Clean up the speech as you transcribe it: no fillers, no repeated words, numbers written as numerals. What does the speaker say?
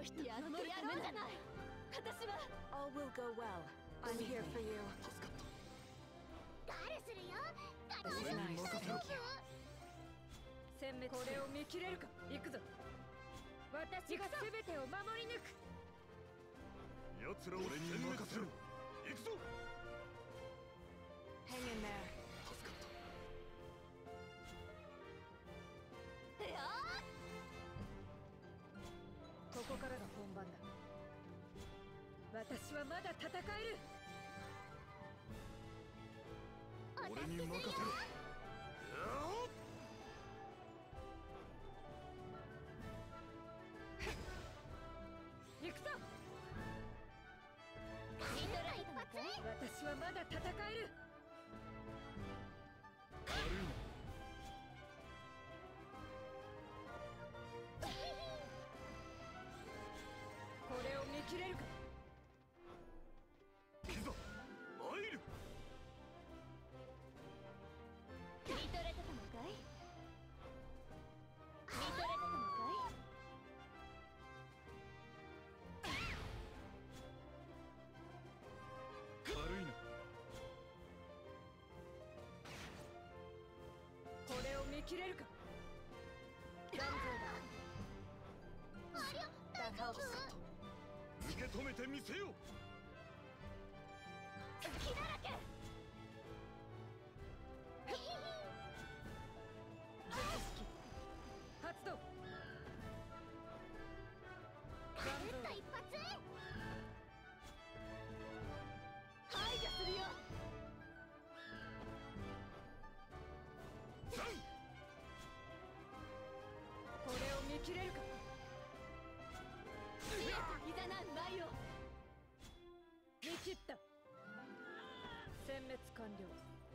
人やってやろうじゃない。私は All will go well. I'm here for you. 助かった。 ガルするよ。ガル俺に任せろ。 殲滅。これを見切れるか。行くぞ。私が全てを守り抜く。 奴らを俺に任せろ。行くぞ。 Hang in there. 助かった。 ここからが本番だ。私はまだ戦える。 俺に任せろ。 行くぞ。 リトラ一発。 私はまだ戦える。これを見切れるか。 いざ参る。 見とれてたのかい。見とれてたのかい。 軽いな。 これを見切れるか。 That helps. 受け止めてみせよ。 隙だらけ。 発動。 ガルった一発。 排除するよ。 これを見切れるか。 いざなう前を。 見切った。殲滅完了。